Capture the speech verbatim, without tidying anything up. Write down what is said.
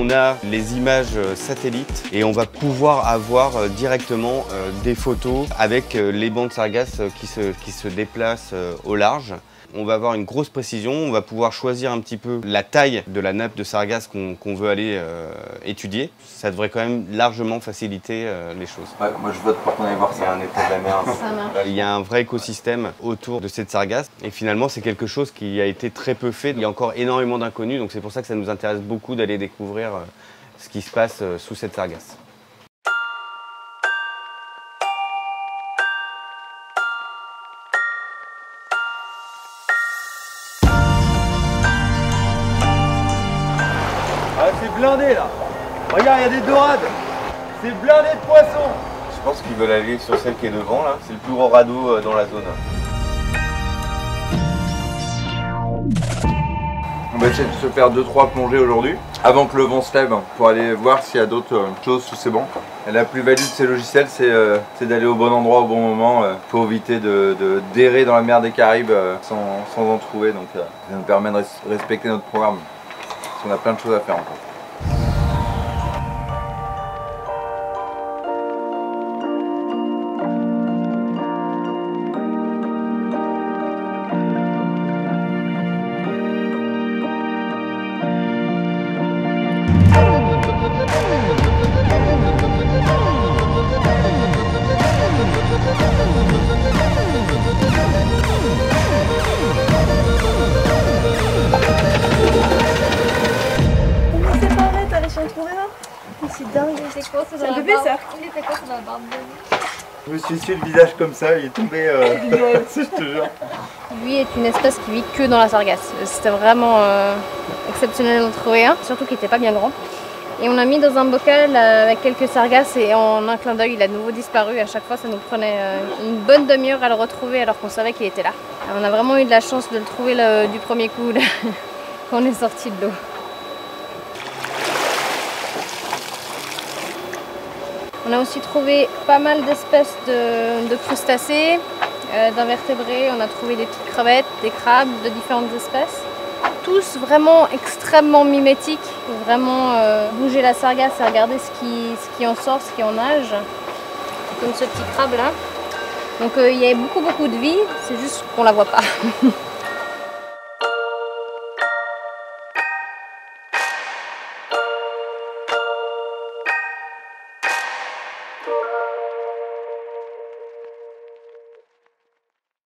on a les images satellites et on va pouvoir avoir directement des photos avec les bancs de sargasses qui se, qui se déplacent au large. On va avoir une grosse précision, on va pouvoir choisir un petit peu la taille de la nappe de sargasse qu'on qu'on veut aller euh, étudier. Ça devrait quand même largement faciliter euh, les choses. Ouais, moi je vote pour qu'on aille voir ça. Il y a un état de la mer. Ça marche. Il y a un vrai écosystème autour de cette sargasse et finalement c'est quelque chose qui a été très peu fait. Il y a encore énormément d'inconnus, donc c'est pour ça que ça nous intéresse beaucoup d'aller découvrir euh, ce qui se passe euh, sous cette sargasse. Ah, c'est blindé là. Regarde, il y a des dorades. C'est blindé de poissons. Je pense qu'ils veulent aller sur celle qui est devant là. C'est le plus gros radeau dans la zone. On va essayer de se faire deux trois plongées aujourd'hui, avant que le vent se lève, pour aller voir s'il y a d'autres euh, choses sous ces bancs. Et la plus-value de ces logiciels, c'est euh, d'aller au bon endroit au bon moment, euh, pour éviter de, de d'errer dans la mer des Caraïbes euh, sans, sans en trouver. Donc euh, ça nous permet de res respecter notre programme. Parce qu'on a plein de choses à faire encore. C'est dingue. C'est quoi ça dans la barbe? Il était quoi ça dans la barbe? Je me suis essuyé le visage comme ça, il est tombé. Euh... je te jure. Lui est une espèce qui vit que dans la sargasse. C'était vraiment euh, exceptionnel d'en trouver un, surtout qu'il n'était pas bien grand. Et on l'a mis dans un bocal avec quelques sargasses et en un clin d'œil il a de nouveau disparu. À chaque fois ça nous prenait euh, une bonne demi-heure à le retrouver alors qu'on savait qu'il était là. Alors, on a vraiment eu de la chance de le trouver là, du premier coup là, quand on est sorti de l'eau. On a aussi trouvé pas mal d'espèces de, de crustacés, euh, d'invertébrés. On a trouvé des petites crevettes, des crabes de différentes espèces. Tous vraiment extrêmement mimétiques. Il faut vraiment euh, bouger la sargasse et regarder ce qui, ce qui en sort, ce qui en nage. Comme ce petit crabe là. Donc euh, il y a beaucoup beaucoup de vie, c'est juste qu'on la voit pas. Thank you.